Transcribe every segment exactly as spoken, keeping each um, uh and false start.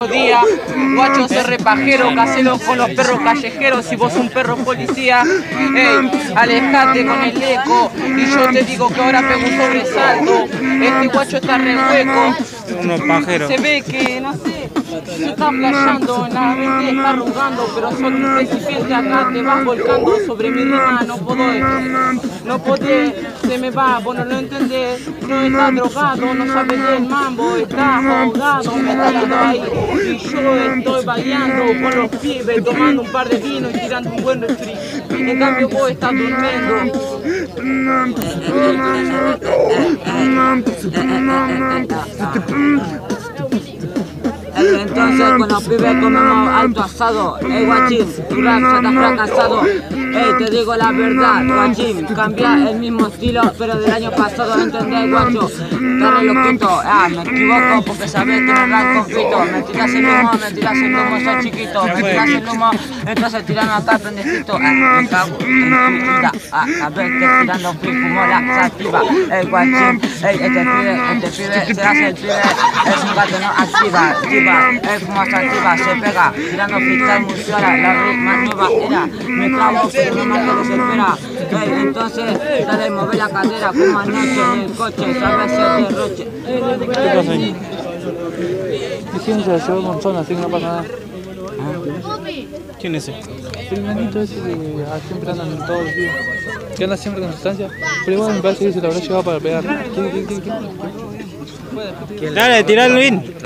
Día, guacho ser repajero, casero con los perros callejeros, si vos un perro policía, ey, alejate con el eco, y yo te digo que ahora pego un sobresalto, este guacho está re hueco, unos pajeros. Se ve que, no sé, se está playando, en la mente está arrugando, pero soy un recipiente acá, te vas volcando sobre mi rima, no puedo, no podés, se me va, vos no lo entendés, no está drogado, no sabe del mambo, está ahogado, me está dando ahí. Y yo estoy bailando con los pibes, tomando un par de vino y tirando un buen refri. En cambio vos estás durmiendo. Entonces con los pibes comemos alto asado. Ey guachín, tu rap ya está fracasado. Ey, te digo la verdad, guachín, cambia el mismo estilo, pero del año pasado, ¿entendés, guacho? Te re loquito, ah, me equivoco porque sabés que no rap compito. Me tiras el humo, me tiras el humo, sos chiquito. Me tiras el humo, entonces tirando acá, pendejito. Ah, me cago en tu vida, ah, sabés que tirando free fumo la sativa. Ey, guachín, ey, este pibe, este pibe, se hace el pibe, es un gato, no activa, activa. Es como sativa, se pega, tirando freestyle musiola, la ritma nueva era, me clavo pero no más que desespera. Hey, entonces, dale, mover la cadera como anoche en el coche, sabes el derroche. ¿Qué pasa ahí? Diciendo se la llevó un montón, así que no pasa nada. ¿Quién es ese? El nanito ese que siempre andan en todos los días. Que anda siempre con sustancia. Pero igual me parece que se lo habrá llevado para pegar. ¿Quién, quién, quién, quién? Dale, tiralo bien.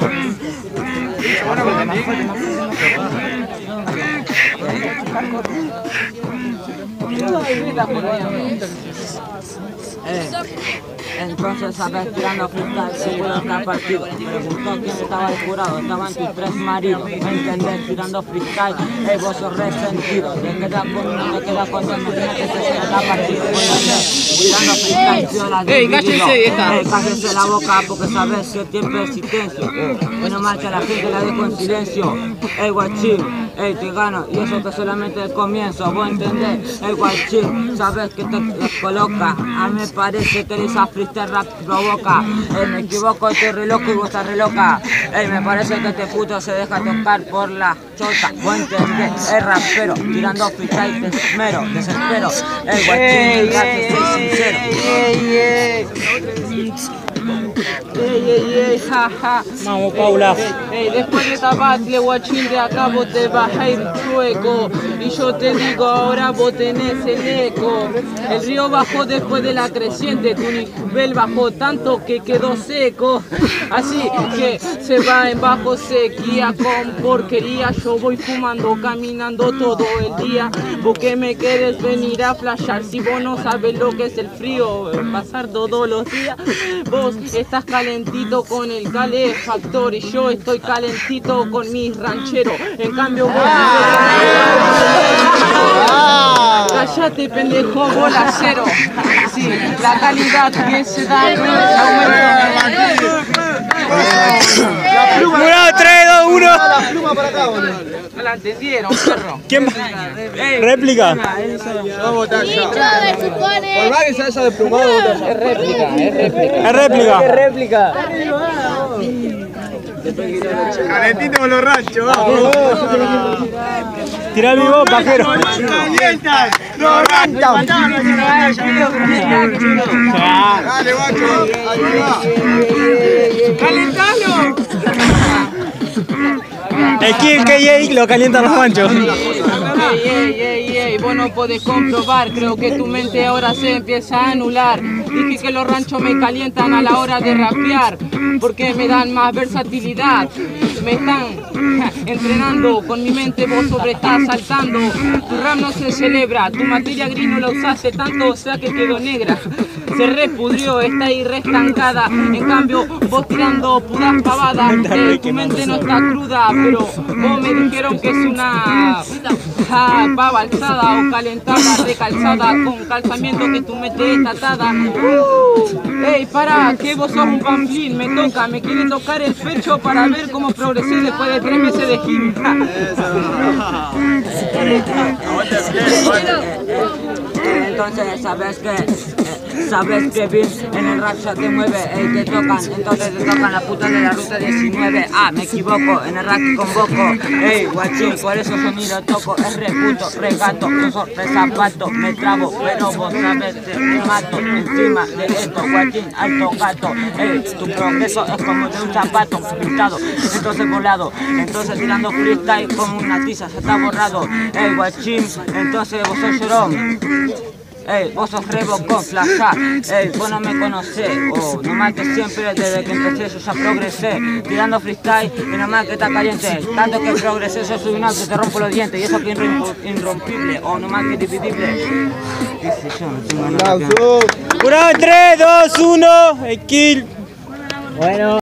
Eh, entonces, sabes, tirando freestyle, seguro que ha partido. Preguntó quién estaba el jurado, estaban tus tres maridos. ¿Me entendés? Tirando freestyle, eh, vos sos resentido. Te quedas con uno, te quedas con dos, imagínate que se será partido. Tirando freestyle, tío, la ¡Ey, cállese esta! Eh, cállese la boca porque sabes que tiene persistencia. Bueno, marcha la gente, la dejo en silencio. Ey, guachín, ey, te gano, y eso que solamente el comienzo. Vos entendés, ey, guachín, sabes que te coloca. A mí me parece que esa freestyle rap provoca. Ey, me equivoco, estoy re loco y vos estás re loca. Ey, me parece que este puto se deja tocar por la chota. Vos entendés, es rapero, tirando freestyle te esmero, desespero. Ey, guachín, te soy sincero. Ey, ey, ey, ey, ja, ja. Vamos, Paula. Ey, ey, después de tabacle, guachín, de acá vos te vas a ir chueco. Y yo te digo, ahora vos tenés el eco. El río bajó después de la creciente, tu nivel bajó tanto que quedó seco. Así que se va en bajo sequía con porquería. Yo voy fumando, caminando todo el día. Vos que me querés venir a flashear, si vos no sabes lo que es el frío, pasar todos los días. Vos estás calentito con el calefactor y yo estoy calentito con mis rancheros. En cambio vos... Cállate, pendejo, bola cero. Sí, la calidad que se da Jurado, tres, dos, uno. no la entendieron, perro. ¿Quién va? ¿Réplica? Vamos a votar ya. Por más que se haya desplumado, votar ya. Es réplica, es réplica. Es réplica. Es réplica. Calentito con los ranchos, vamos. Tirá mi voz, pajero. ¡Calientan! ¡Los ranchos! Dale, guacho. ¡Calentalo! El King K J lo calientan los manchos. Ey, ey, ey, ey, vos no podés comprobar, creo que tu mente ahora se empieza a anular. Dije que los ranchos me calientan a la hora de rapear, porque me dan más versatilidad. Me están entrenando, con mi mente vos sobre estás saltando. Tu rap no se celebra, tu materia gris no la usaste tanto, o sea que quedó negra. Se repudrió, está ahí re estancada. En cambio, vos tirando puras pavadas. Eh, tu mente no está cruda, pero vos me dijeron que es una ah, pava alzada o calentada, recalzada, con calzamiento que tu mente está atada. Uh, ey, para, que vos sos un pamplín, me toca, me quiere tocar el pecho para ver cómo progresé después de tres meses de gym. Entonces, sabes que Sabes que bien en el rap ya te mueve, ey, te tocan, entonces te tocan la puta de la ruta diecinueve. Ah, me equivoco, en el rap te convoco, ey, guachín, por eso sonido toco. Es re puto, re gato, no soy re zapato, me trabo, pero vos sabes, te mato encima de esto, guachín, alto gato. Ey, tu progreso es como de un zapato pintado, entonces volado, entonces tirando freestyle como una tiza, se está borrado. Ey, guachín, entonces vos sos llorón. Ey, vos sos Rebocón, flashá, ey, vos no me conocés, o nomás que siempre desde que empecé yo ya progresé, tirando freestyle y nomás que está caliente, tanto que progresé yo soy un auto que te rompo los dientes y eso que es irrompible, o nomás que dividible. ¿Qué sé yo? No tengo nada que... Jurado, tres, dos, uno, el kill. Bueno.